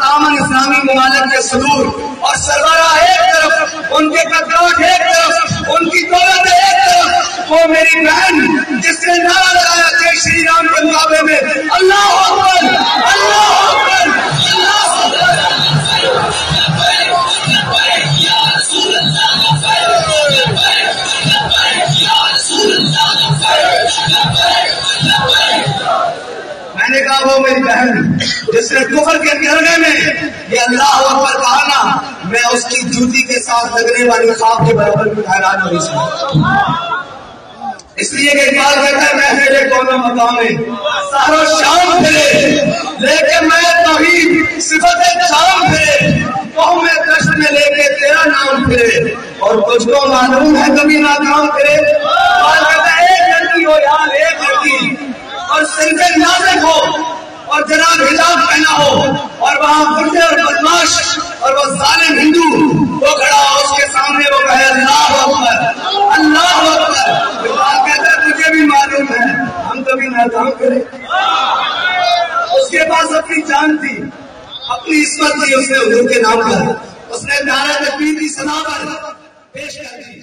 پرامن اسلامی ممالک کے صدور اور سربراہ ایک طرف، ان کے قدرات ایک طرف، ان کی دولت ایک طرف، وہ میری بہن جس نے نعرہ لگایا جے شری رام کے مقابلے میں اللہ اکبر، اللہ اکبر، اللہ اکبر، میں نے کہا وہ میری بہن جس نے کفر کے گرنے میں یہ اللہ اکبر کہا نا، میں اس کی جوتی کے ساتھ لگنے والی خواب کے برابر بھی حیران ہو رہی۔ اس لیے کہ اقبال کہتا ہے میں میرے کونوں مقام سارو شام پھرے، لیکن میں توحید صفت شام پھرے، قوم میں جشن میں لے کے تیرا نام پھرے، اور کچھ کو معلوم ہے کبھی ناکام پھرے۔ اقبال کہتا ہے ایک لڑکی ہو یار، ایک لڑکی، اور سندے نازک ہو اور جناب حجاب پہنا ہو، اور وہاں غصے اور بدماش اور وہ ظالم ہندو وہ کھڑا ہو، اس کے سامنے وہ کہے اللہ اکبر، اللہ اکبر۔ اقبال کہتا ہے تجھے بھی معلوم ہے ہم کبھی ناکام کریں۔ اس کے پاس اپنی جان تھی، اپنی عصمت تھی، اس نے حضور کے نام پر، اس نے نعرہ تکبیر کی صدا پر پیش کر دی۔